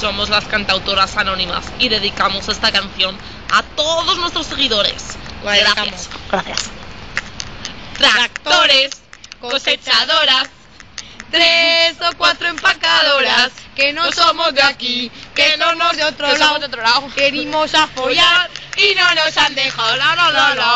Somos las cantautoras anónimas y dedicamos esta canción a todos nuestros seguidores. Gracias. Gracias. Tractores, cosechadoras, 3 o 4 empacadoras, que no somos de aquí, que no nos de otro que lado, somos de otro lado. venimos a follar Y no nos han dejado, la la la la.